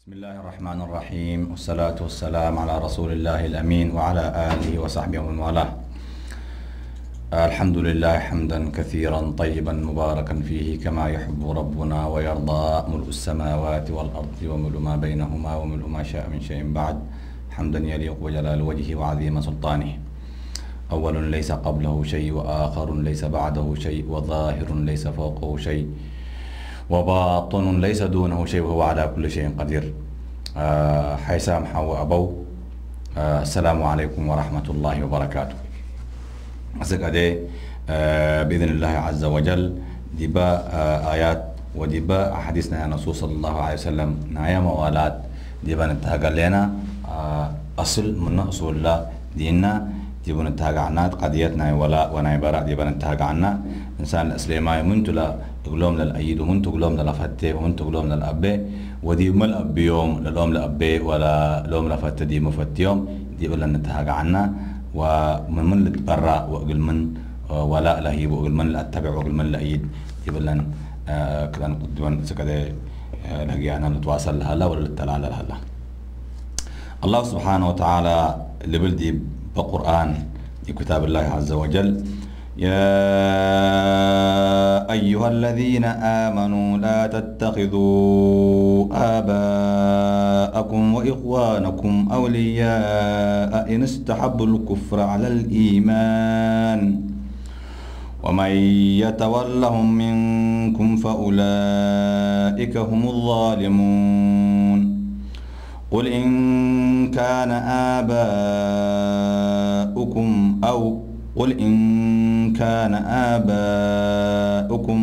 بسم الله الرحمن الرحيم، والصلاة والسلام على رسول الله الأمين وعلى آله وصحبه ومن والاه. الحمد لله حمدا كثيرا طيبا مباركا فيه كما يحب ربنا ويرضى، ملء السماوات والأرض وملء ما بينهما وملء ما شاء من شيء بعد، حمدا يليق بجلال وجهه وعظيم سلطانه. أول ليس قبله شيء، وآخر ليس بعده شيء، وظاهر ليس فوقه شيء، وباطن ليس دونه شيء، وهو على كل شيء قدير. حيسام حوا أبو. السلام عليكم ورحمة الله وبركاته. أسكادي بإذن الله عز وجل دبا آيات ودبا حديثنا عن الرسول صلى الله عليه وسلم نايا موالات دبا نتهاجر لنا أصل من أصول الله ديننا دبا نتهاجر عنا قضيتنا ولا ونعبارة دبا نتهاجر عنا إنسان الإسلامي منتلا تقولهم للأيد ومن تقولهم للفتة ومن تقولهم للأبي ودي مل أبيهم للأم لأبي ولا لهم لفتة دي مفتيهم دي ولا نتهاجر عنا ومن لتبرع وقل من ولا لهيب وقل من لأتبع وقل من لأيد يبلن كلام قدوان سكده لقيانا نتواصل هلا ولا للتلال هلا. الله سبحانه وتعالى اللي بلدي بقرآن كتاب الله عز وجل: يا أيها الذين آمنوا لا تتخذوا آباءكم وإخوانكم أولياء إن استحبوا الكفر على الإيمان ومن يتولهم منكم فأولئك هم الظالمون. قل إن كان آباؤكم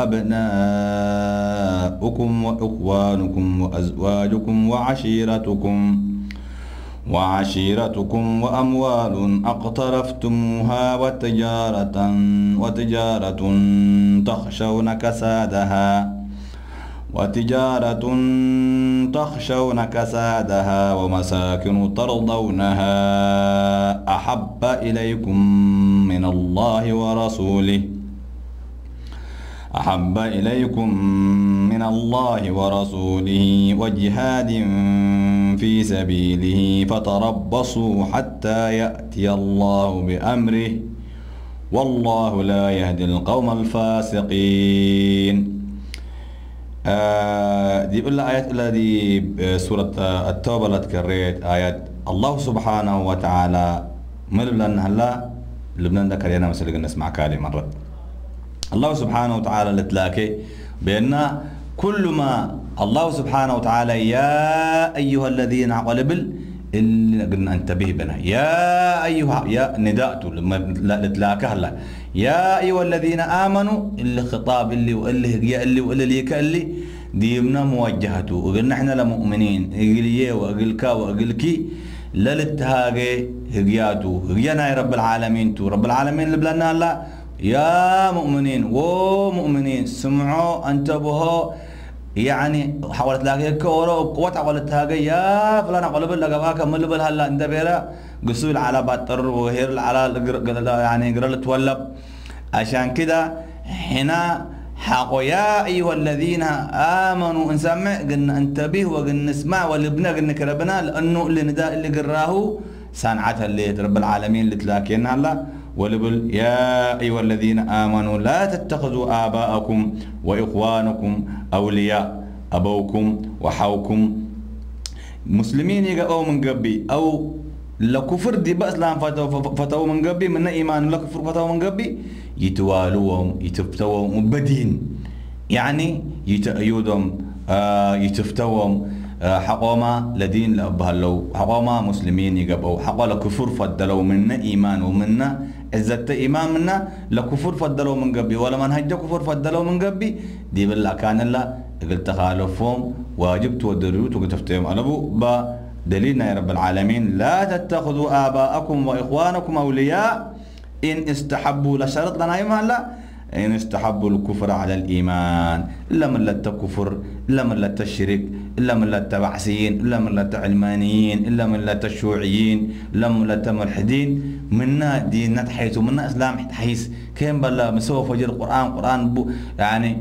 وأبناؤكم وإخوانكم وأزواجكم وعشيرتكم وأموال اقترفتموها وتجارة تخشون كسادها ومساكن ترضونها أحب إليكم من الله ورسوله وجهاد في سبيله فتربصوا حتى يأتي الله بأمره والله لا يهدي القوم الفاسقين. دي بقول آيات الذي سورة التوبة اللي تكررت آيات الله سبحانه وتعالى ملبلن هلا لبنان ذكر لنا مثلا نسمع كلمة مرة الله سبحانه وتعالى لتلاقي بأن كل ما الله سبحانه وتعالى يا أيها الذين قلبل اللي قلنا انتبه بنا يا أيها يا نداءته لما لتلاقي هلا يا أيها الذين آمنوا اللي خطاب اللي واللي هي اللي كاللي ديمنا موجهته وقلنا احنا لمؤمنين اقليه واقلكا واقلكي للتهاجي هجياتو هجينا يا رب العالمين رب العالمين اللي بلنا هلا يا مؤمنين ومؤمنين سمعوا انتبهوا يعني حاولت لاقي كورو قوت حاولت هاجي يا فلان قلب لقباك ملبل هلا انت بيرا قصول على بطر وهير على يعني قرل تولب عشان كده هنا حقوا يا ايها الذين امنوا نسمع قلنا انتبه وقلنا نسمع واللي بنا قلنا كربنا لانه اللي نداء اللي قراه صنعتها اللي رب العالمين اللي تلاقينا هلا ولبل يا ايها الذين امنوا لا تتخذوا اباءكم واخوانكم اولياء ابوكم وحوكم مسلمين يقوا من قبي او لكفر دي باسلام فتو من قبي من ايمان لكفر فتو من قبي يتوالوهم يتفتوهم بدين يعني يتأيدهم يتفتوهم حقوما لدين لأبهلو حقوما مسلمين يقبوا حقوا لكفر فضلوا منا إيمان ومنا عزت إيمان منا لكفر فضلوا من قبي ولا من هجا كفر فضلوا من قبي دي بالله كان الله قلت تخالفهم واجب تودروا وتفتهم ألبو بدليلنا يا رب العالمين لا تتخذوا آباءكم وإخوانكم أولياء إن استحبوا لشرط لنا إيمان لا إن استحبوا الكفر على الإيمان إلا من لا الكفر إلا من لا الشرك إلا من لا التبعثيين إلا من لا العلمانيين إلا من لا الشيوعيين إلا من لا الملحدين منا ديننا حيث منا إسلام حيث كيف بلا مسوى فجر القرآن يعني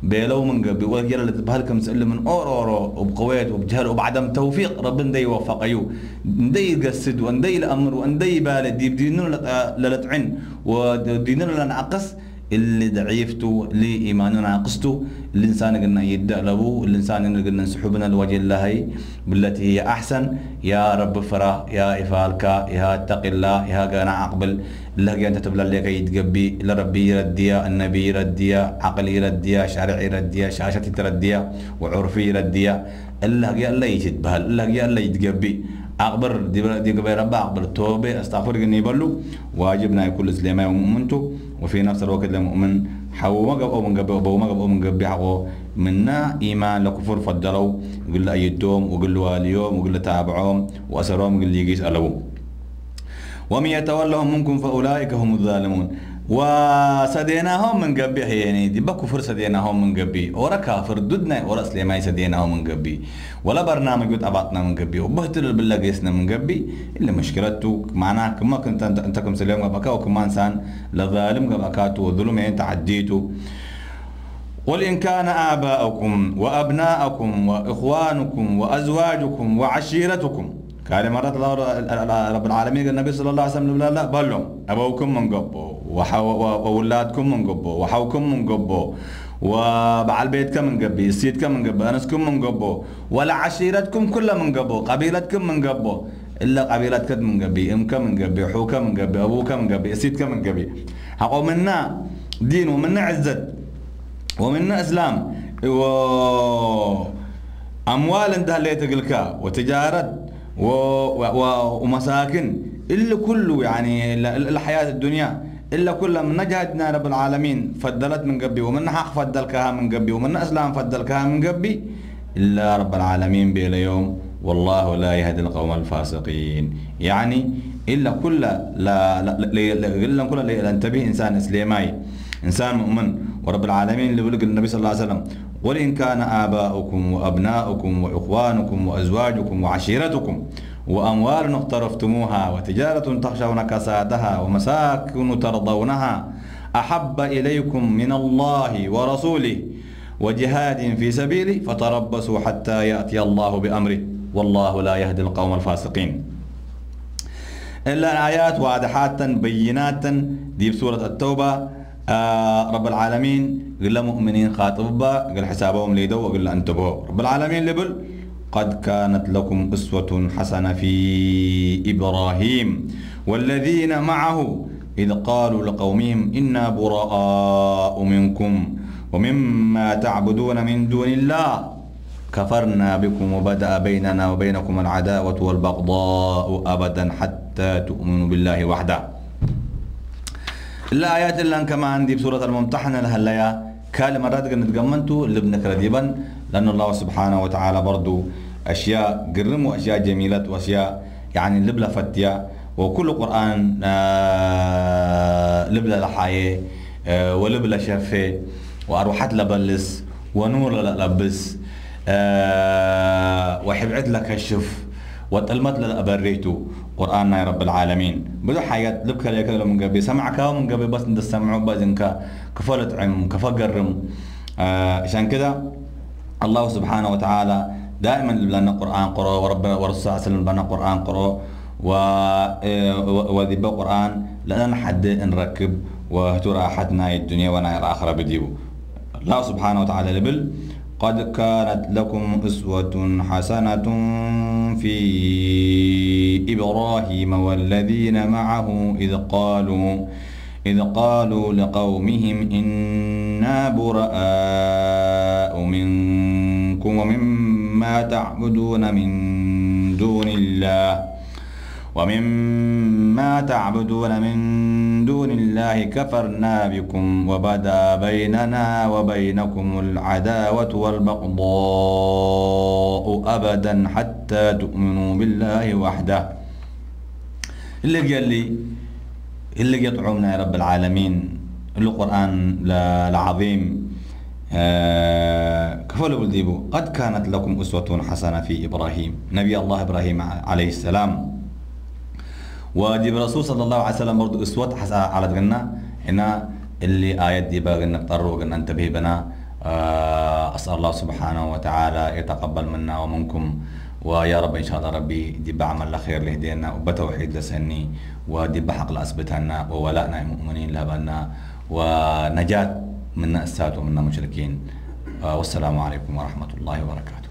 بيلو من قبي ويلا اللي تبهلكم سأل من أورو وبقويت وبجهل وبعدم توفيق ربنا دي يوفق أيو ندي يقصد وندي الأمر وندي بالد يبدينون للطعن ودينون لنعقص اللي ضعيفته اللي إيماننا ناقصته الإنسان قلنا يدع له الإنسان قلنا نسحبنا لوجه الله بالتي هي أحسن يا رب فرا يا إفالك يا اتق الله يا قنا أقبل الله أنت تبلا لك يتقبي لربي يرديا النبي يرديا عقلي يرديا شرعي يرديا شاشتي ترديا وعرفي يرديا الله يجد بهال الله يتقبي أقبر دي قبل رب أقبل التوبة أستغفر جني بلو واجبنا يكون سليمان ومؤمنته وفي نفس الوقت المؤمن حو ما قب أو من قب أو ما قب أو من قب حقه منا إيمان لكفر فضلوا يقول له أيدهم ويقول له اليوم ويقول له تابعهم وأسرهم يقول له يجيس ألوه ومن يتولهم منكم فأولئك هم الظالمون وسديناهم من قبي يعني دي بكفر سديناهم من قبي ورا كافر ضدنا ورا سليمان سديناهم من قبي ولا برنامج أبعتنا من قبي وبهتر بالله قيسنا من قبي إلا مشكلته معناه كما كنت أنت كم سليم قبكا وكما إنسان لظالم قبكاته وظلم يعني تعديته قل إن كان آباؤكم وأبناءكم وإخوانكم وأزواجكم وعشيرتكم قال مرات رب العالمين النبي صلى الله عليه وسلم لا بلهم أبوكم من قبو وأولادكم من قبو وحوكم من قبو وبعل بيتكم من قبي سيدكم من قبو أنسكم من قبو ولا عشيرتكم كلها من قبو قبيلتكم من قبو إلا قبيلتك من قبي أمك من قبي حوك من قبي أبوك من قبي سيدك من قبي حقو منا دين ومنا عزت ومنا إسلام وأموال انتهى اللي تقلك وتجارة ومساكن إلا كله يعني الحياة الدنيا إلا كلها من نجهدنا رب العالمين فضلت من قبي ومن حق فضلكها من قبي ومن إسلام فضلكها من قبي إلا رب العالمين بلا يوم والله لا يهدي القوم الفاسقين يعني إلا كله إلا كله انتبه إنسان إسلامي إنسان مؤمن ورب العالمين اللي بيقول النبي صلى الله عليه وسلم قل إن كان آباؤكم وأبناؤكم وإخوانكم وأزواجكم وعشيرتكم وأموال اقترفتموها وتجارة تخشون كسادها ومساكن ترضونها أحب إليكم من الله ورسوله وجهاد في سبيله فتربصوا حتى يأتي الله بأمره والله لا يهدي القوم الفاسقين. إلا آيات واضحات بينات دي بسورة التوبة. رب العالمين قال مؤمنين خاطبا قال حسابهم ليدو وقال انتبهوا رب العالمين لبل قد كانت لكم أسوة حسنة في إبراهيم والذين معه إذ قالوا لقومهم إنا براء منكم ومما تعبدون من دون الله كفرنا بكم وبدأ بيننا وبينكم العداوة والبغضاء أبدا حتى تؤمنوا بالله وحده. الآيات اللي كما عندي بسورة الممتحنة لها اللي كلمة رادق نتقمنتو اللي ابنك رديبا لأن الله سبحانه وتعالى برضو أشياء قرم وأشياء جميلة وأشياء يعني لبلا فتية وكل قرآن لبلا لحاية ولبلا شفة وأروحات لبلس ونور للبس وحبعت لك الشف وتلمت للأبريتو قرآننا يا رب العالمين بدو حياة لبكا ليك من قبل سمعك من قبل بس انت تسمعوا بازنك كفلت عم كفقرم عشان كده الله سبحانه وتعالى دائما لنا قرآن قرأ وربنا ورسول صلى الله عليه وسلم لنا قرآن قرأ وذبا قرآن لأن حد نركب وترى حدنا الدنيا وانا الآخرة بديبو. الله سبحانه وتعالى لبل قد كانت لكم أسوة حسنة في إبراهيم والذين معه إذ قالوا لقومهم إنا براء منكم ومما تعبدون من دون الله كفرنا بكم وبدا بيننا وبينكم العداوة والبغضاء أبدا حتى تؤمنوا بالله وحده. اللي قال لي اللي يطعمنا يا رب العالمين القرآن العظيم كفلوا بالديبو قد كانت لكم أسوة حسنة في إبراهيم نبي الله إبراهيم عليه السلام ودي برسول صلى الله عليه وسلم برضو أسوة حسنة على دقنا هنا اللي آيات دي باغي نقطر وقلنا انتبه بنا أسأل الله سبحانه وتعالى يتقبل منا ومنكم، ويا رب إن شاء الله ربي دي بعمل لخير لهدينا وبتوحيد لسني ودي بحق لأثبتنا وولائنا المؤمنين لهبنا ونجاة من السات ومن المشركين. والسلام عليكم ورحمة الله وبركاته.